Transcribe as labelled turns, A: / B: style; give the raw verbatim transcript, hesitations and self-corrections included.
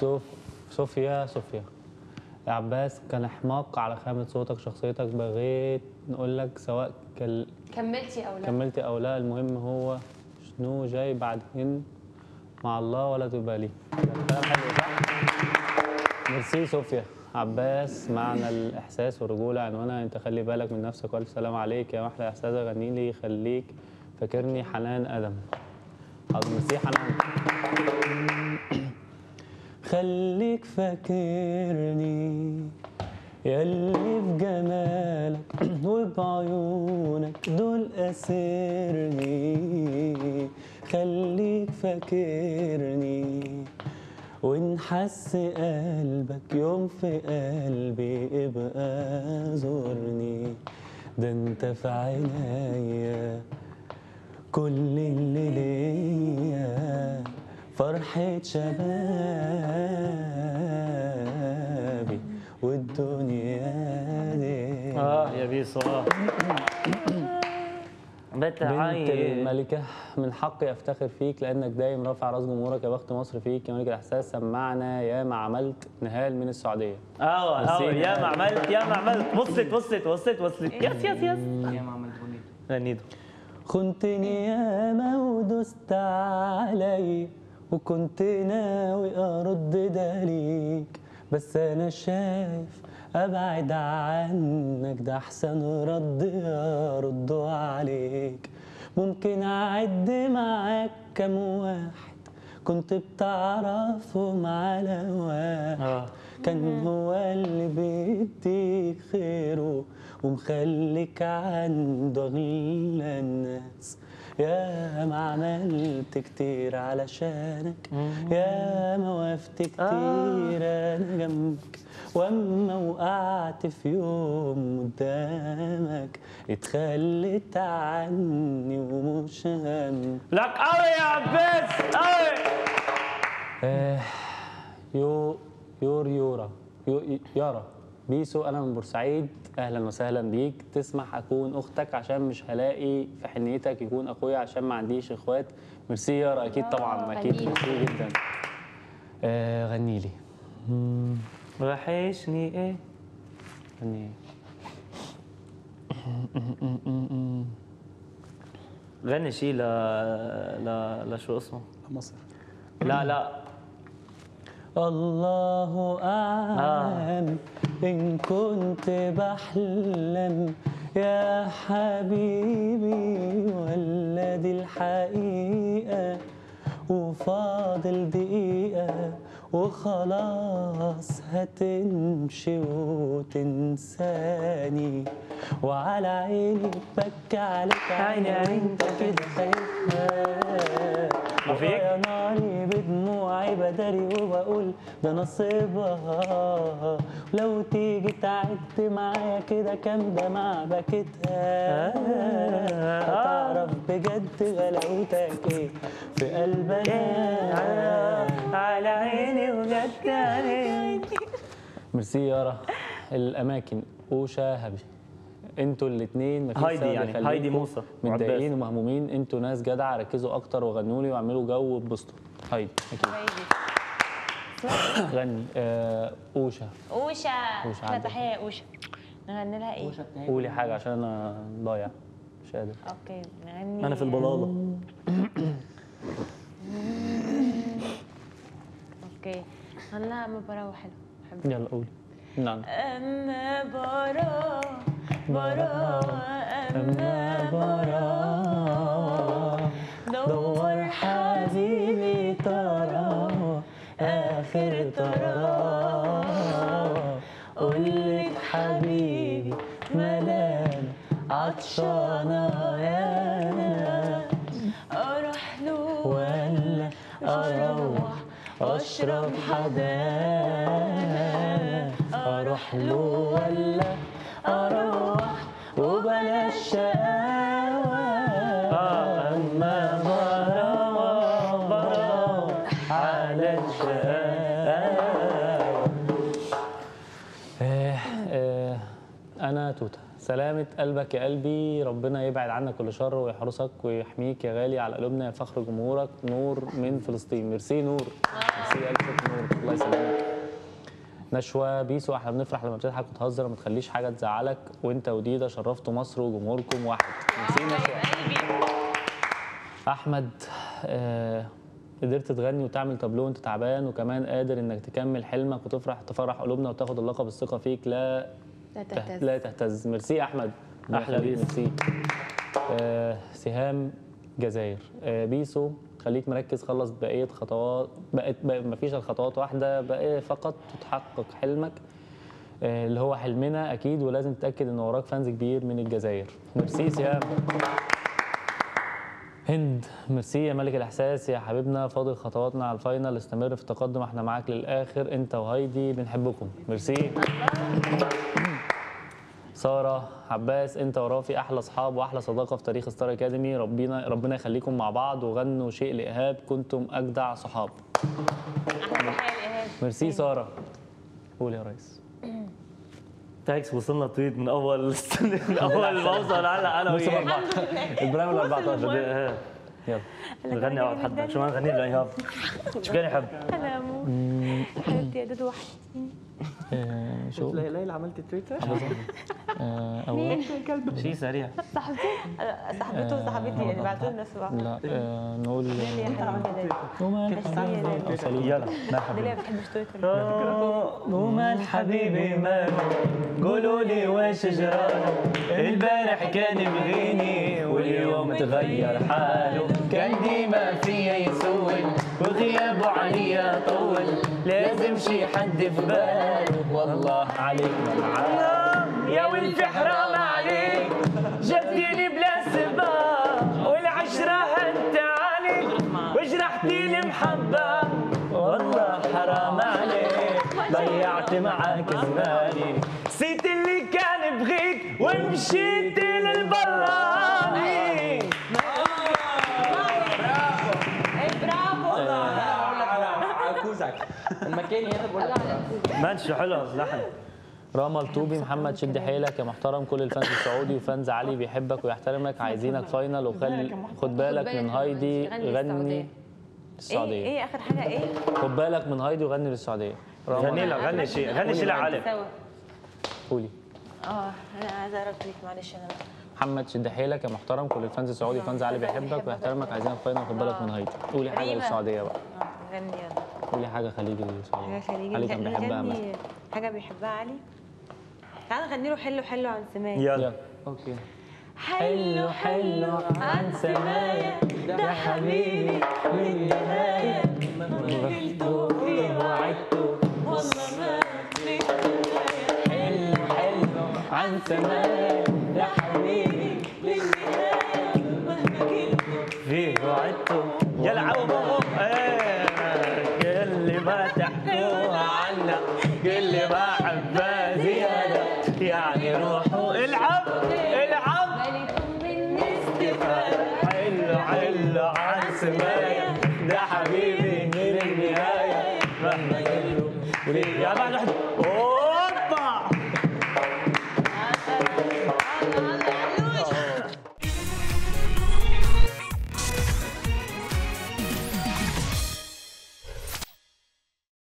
A: سوف صوفيا صوفيا يا عباس، كان حماق على خامة صوتك شخصيتك، بغيت نقول لك سواء كل...
B: كملتي أو لا
A: كملتي أو لا، المهم هو شنو جاي بعدين مع الله ولا تبالي. كلام حلو صح؟ ميرسي صوفيا. عباس، معنى الإحساس والرجولة عنوانها أنت خلي بالك من نفسك وألف سلام عليك يا محلى إحساس، غني لي خليك فاكرني حنان أدم. حاضر ميرسي حنان. خليك فاكرني ياللي في جمالك وبعيونك دول أسرني، خليك فاكرني وإن حس قلبك يوم في قلبي ابقى زورني، ده انت في عينيا كل اللي ليا فرحة شبابي والدنيا دي.
C: اه يا بيسو اه
A: بنت الملكة، من حقي افتخر فيك لانك دايم رافع راس جمهورك، يا بخت مصر فيك يا ملك الاحساس، سمعنا يا ما عملت. نهال من السعودية.
C: اه اه يا ما عملت يا ما عملت وصلت وصلت وصلت وصلت يس يس يس
D: يا ما عملت
C: غنيته.
A: خنتني ياما ودست علي وكنت ناوي ارد ده ليك، بس انا شايف ابعد عنك ده احسن رد ارده عليك. ممكن اعد معاك كام واحد كنت بتعرفهم على واحد كان هو اللي بيديك خيره ومخليك عنده اغلى الناس، يا ما عملت كتير علشانك يا ما وقفت كتير انا جنبك، واما وقعت في يوم قدامك اتخليت عني ومش هم.
C: لك قوي يا عباس قوي.
A: آه يو يور يورا يو يارا بيسو، انا من بورسعيد، اهلا وسهلا بيك. تسمح اكون اختك عشان مش هلاقي في حنيتك يكون اخويا عشان ما عنديش اخوات. ميرسي يارا. اكيد طبعا اكيد ميرسي جدا. آه غني لي.
C: وحشني ايه
A: غني
C: غني شيء ل ل لشو اسمه
A: مصر.
C: لا لا
A: الله أعلم إن كنت بحلم يا حبيبي ولا دي الحقيقة، وفاضل دقيقة وخلاص هتمشي وتنساني، وعلى عيني بكي عليك عيني عيني كده خايفة يا ناري بدموعي بداري وبقول ده نصيبها، لو تيجي تعد معايا كده كام دمعة بكتها هتعرف بجد غلاوتك ايه في قلبنا على عيني وجد عيني. ميرسي يارا. الاماكن اوشا هبي، انتوا الاثنين مفيش
C: هايدي يعني هايدي موسى
A: متضايقين ومهمومين، انتوا ناس جدعه ركزوا اكتر وغنوا لي واعملوا جو واتبسطوا. هايدي اكيد غني. آه اوشا
B: اوشا
A: اوشا
B: احنا تحيه يا اوشا. نغني لها ايه؟
A: قولي حاجه عشان انا ضايع مش قادر.
B: اوكي نغني.
C: انا في البلاله.
B: اوكي هلا اما بروح حلو.
A: يلا قولي. نعم.
B: اما برا برا اما برا
A: دور حبيبي ترى اخر ترى، قولك حبيبي ملام عطشانه يا
B: اروح له
A: ولا اروح اشرب حداه، اروح له ولا اروح وبلاش شقاوه، اما بروح بروح على الشقاوه. انا توته. سلامة قلبك يا قلبي، ربنا يبعد عنك كل شر ويحرسك ويحميك يا غالي على قلوبنا يا فخر جمهورك. نور من فلسطين. ميرسي نور. ميرسي الف شكر نورك الله يسلمك. نشوى بيسو احنا بنفرح لما بتضحك وتهزر وما تخليش حاجه تزعلك، وانت وديده شرفتوا مصر وجمهوركم واحد. ميرسي نشوى. احمد آه قدرت تغني وتعمل تابلو وانت تعبان، وكمان قادر انك تكمل حلمك وتفرح تفرح قلوبنا وتاخد اللقب. الثقه فيك لا
B: لا تهتز.
A: لا تهتز. ميرسي يا احمد.
C: أحلى بيسو.
A: ميرسي. آه سهام جزائر آه بيسو خليك مركز، خلص بقيه خطوات، بقت بقى مفيش الخطوات واحده بقى فقط تتحقق حلمك آه اللي هو حلمنا اكيد، ولازم تتاكد ان وراك فانز كبير من الجزائر. ميرسي سهام. هند ميرسي يا ملك الاحساس يا حبيبنا، فاضل خطواتنا على الفاينل، استمر في التقدم احنا معاك للاخر، انت وهايدي بنحبكم. ميرسي. ساره عباس انت ورافي احلى اصحاب واحلى صداقه في تاريخ ستار اكاديمي، ربنا ربنا يخليكم مع بعض، وغنوا شيء لايهاب كنتم اجدع صحاب.
B: احلى حاجه ايهاب.
A: ميرسي ساره. قول يا ريس.
C: تاكس وصلنا تويت من اول السنه من اول ما اوصل هلا انا
A: موسم
C: وياه.
A: أربعة البرنامج الأربعتاشر.
C: إيه.
A: يلا
C: نغني اول حد شو ما نغني له ايهاب شو كان يحب؟
B: انا اموت حبيبتي يا دودو وحشتيني.
A: آه، شو
D: ليلى عملت تويتر؟
A: آه، أول
C: شيء سريع.
B: صاحبتي أنا- صاحبته وصاحبتي يعني بعتوا لنا صباح.
A: لا آه، نقول
B: ليه يا حبيبي
A: وما
B: ليه؟
A: أو سليم.
C: يلا
B: ليه
C: مرحبا.
B: ما بتحبش تويتر؟
C: ومال حبيبي ماله قولوا لي وش جراله، البارح كان بغيني واليوم تغير حاله، كان ديما فيا يسول وغيابه عليا طول، لازم شي حد في باله والله عليك ملعان يا ولفي حرام عليك، جديني بلا سباب والعشرة هنت عليك وجرحتي لي محبة والله حرام عليك، ضيعت معاك زماني نسيت اللي كان بغيك ومشيت للبراني.
B: اي برافو.
D: عكوزك المكان هنا
C: ماشي حلو لحن.
A: راما الطوبي محمد شد حيلك يا محترم، كل الفانز السعودي وفانز علي بيحبك ويحترمك، عايزينك فاينل وخلي خد بالك من هايدي غني
B: ايه
A: للسعوديه.
B: ايه اخر حاجه ايه؟
A: خد بالك من هايدي وغني للسعوديه.
C: غني
A: راما
C: له غني شيء غني شيء لعلي.
B: سوا.
A: قولي.
B: اه انا عايزه اقرا تويت معلش انا.
A: محمد شد حيلك يا محترم، كل الفانز السعودي وفانز علي بيحبك ويحترمك، عايزينك فاينل خد بالك من هايدي. قولي حاجه
B: ريما.
A: للسعوديه بقى.
B: اه غني يلا.
A: قولي حاجه خليجي
B: حاجه
A: للسعوديه.
B: خليجي
A: علي كان بيحبها مثلا.
B: نغني حاجه بيحبها علي. تعالى نغني له حلو حلو عن سماية.
C: يلا
D: اوكي.
B: حلو حلو عن سماية ده حبيبي للنهاية، ما قلته فيه وعدته والله ما فيك حلو حلو عن سماية ده حبيبي للنهاية، مهما كنت
C: فيه وعدته يلا عوضوا ايه اللي ما تحكوها عنا اللي ما حبها زياده يعني روحوا العب العب
B: مالكم من استفادة.
C: حلو حلو عن سماية ده حبيبي من النهايه مهما كله يا بعد واحد اوه